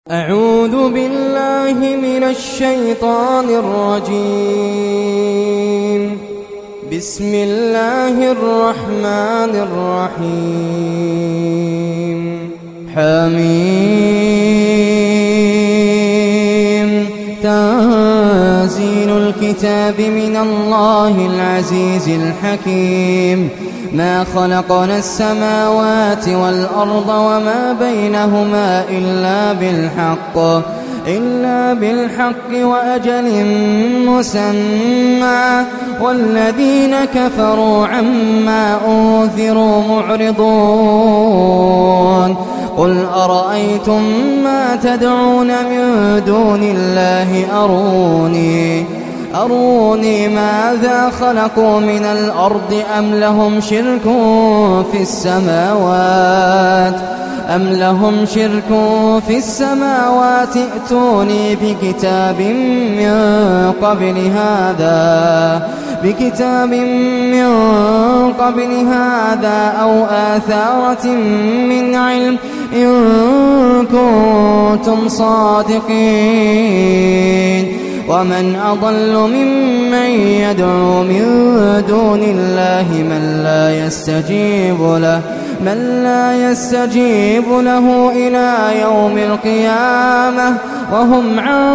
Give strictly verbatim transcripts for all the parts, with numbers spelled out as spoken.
أعوذ بالله من الشيطان الرجيم. بسم الله الرحمن الرحيم. حميم. تنزيل الكتاب من الله العزيز الحكيم. ما خلقنا السماوات والأرض وما بينهما إلا بالحق إلا بالحق وأجل مسمى والذين كفروا عما أنذروا معرضون. قل أرأيتم ما تدعون من دون الله أروني أروني ماذا خلقوا من الأرض أم لهم شرك في السماوات أم لهم شرك في السماوات ائتوني بكتاب من قبل هذا بكتاب من قبل هذا أو آثارة من علم إن كنتم صادقين. ومن أضل ممن يدعو من دون الله من لا يستجيب له من لا يستجيب له إلى يوم القيامة وهم عن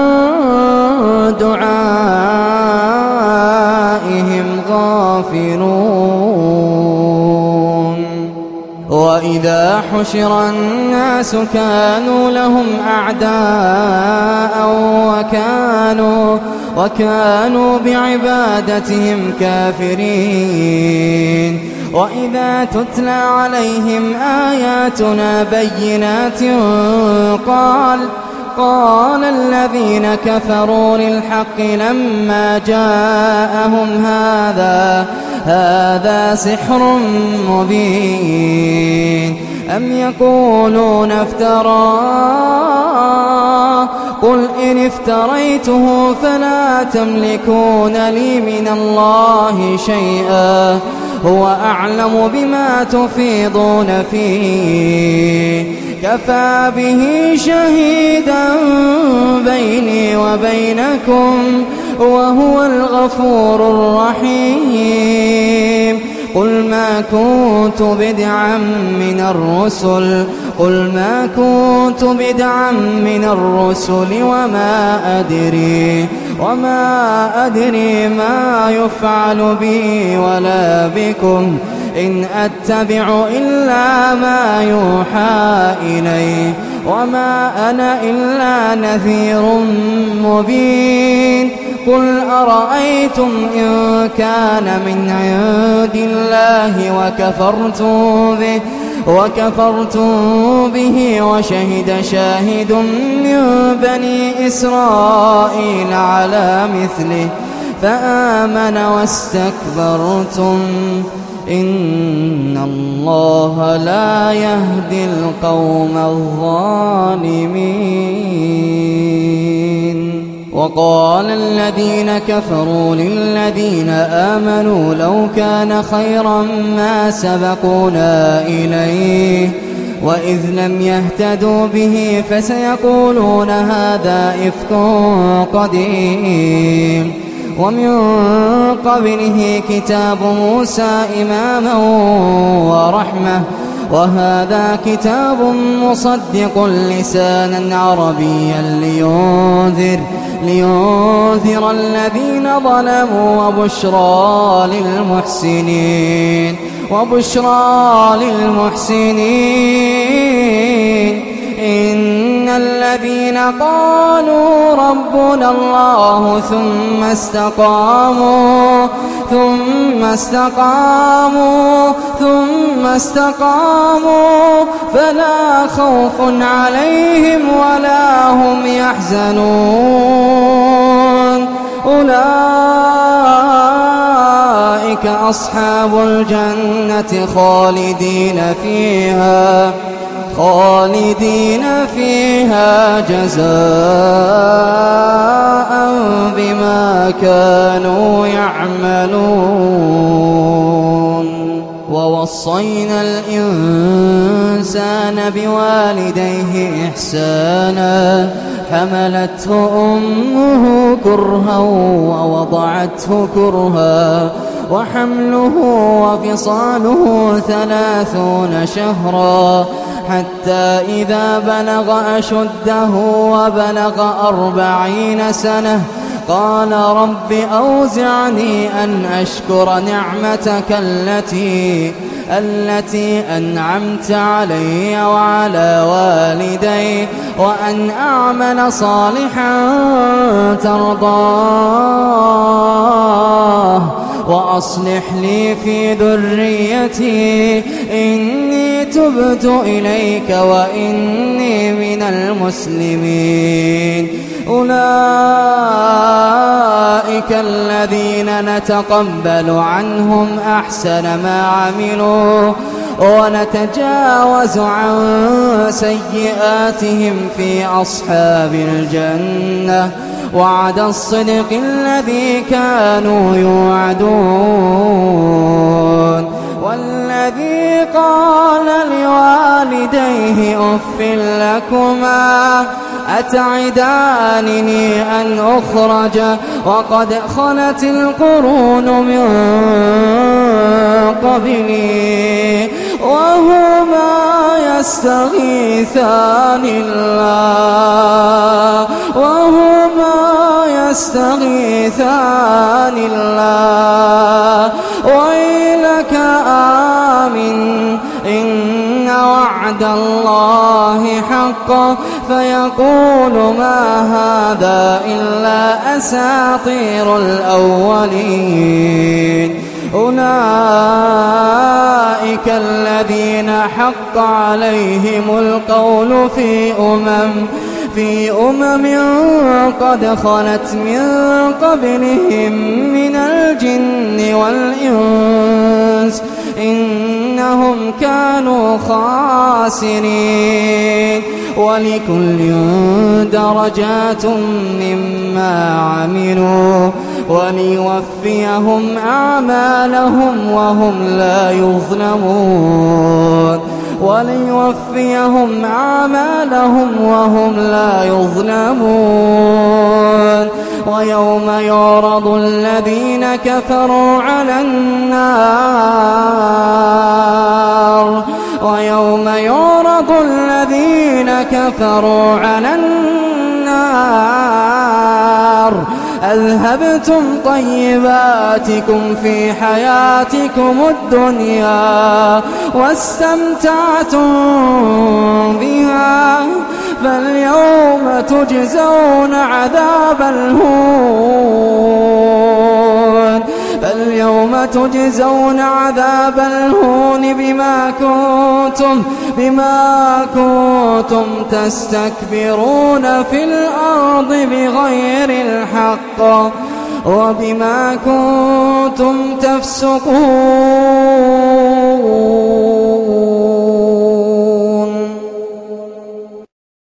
دعائهم غافلون. وإذا حشر الناس كانوا لهم أعداء وكانوا, وكانوا بعبادتهم كافرين. وإذا تتلى عليهم آياتنا بينات قال قال الذين كفروا للحق لما جاءهم هذا هذا سحر مبين أم يقولون افتراه قل إن افتريته فلا تملكون لي من الله شيئا هو أعلم بما تفيضون فيه كفى به شهيدا بيني وبينكم وهو الغفور الرحيم. قل ما كنت بدعا من الرسل قل ما كنت بدعا من الرسل وما أدري وما أدري ما يفعل بي ولا بكم إن أتبع إلا ما يوحى إلي وما أنا إلا نذير مبين. قل أرأيتم إن كان من عند الله وكفرتم به وكفرتم به وشهد شاهد من بني إسرائيل على مثله فآمن واستكبرتم إن الله لا يهدي القوم الظالمين. وقال الذين كفروا للذين آمنوا لو كان خيرا ما سبقونا إليه وإذ لم يهتدوا به فسيقولون هذا إفك قديم. ومن قبله كتاب موسى إماما ورحمة وهذا كتاب مصدق لسانا عربيا لينذر لينذر الذين ظلموا وبشرى للمحسنين وبشرى للمحسنين. إن الذين قالوا ربنا الله ثم استقاموا ثم استقاموا ثم استقاموا فلا خوف عليهم ولا هم يحزنون. أولئك أصحاب الجنة خالدين فيها خالدين فيها جزاء بما كانوا يعملون. ووصينا الإنسان الإنسان بوالديه إحسانا حملته أمه كرها ووضعته كرها وحمله وفصاله ثلاثون شهرا حتى إذا بلغ أشده وبلغ أربعين سنة قال رب أوزعني أن أشكر نعمتك التي التي أنعمت علي وعلى والدي وأن أعمل صالحا ترضاه وأصلح لي في ذريتي إني تبت إليك وإني من المسلمين. أولئك الذين نتقبل عنهم أحسن ما عملوا ونتجاوز عن سيئاتهم في أصحاب الجنة وعد الصدق الذي كانوا يوعدون. والذي قال لوالديه أف لكما أتعدانني أن أخرج وقد خلت القرون من قبلي وهما يستغيثان الله وهما يستغيثان الله ويلك آمن إن وعد الله حق فيقول ما هذا إلا أساطير الأولين. أولئك الذين حق عليهم القول في أمم في أمم قد خلت من قبلهم من الجن والإنس إنهم كانوا خاسرين. ولكل درجات مما عملوا وليوفيهم أعمالهم وهم لا يظلمون وليوفيهم أعمالهم وهم لا يظلمون. ويوم يعرض الذين كفروا على النار ويوم يعرض الذين كفروا على النار أذهبتم طيباتكم في حياتكم الدنيا واستمتعتم بها فاليوم تجزون عذاب الهون فاليوم تجزون عذاب الهون بما كنتم بما كنتم تستكبرون في الأرض بغير الحق وبما كنتم تفسقون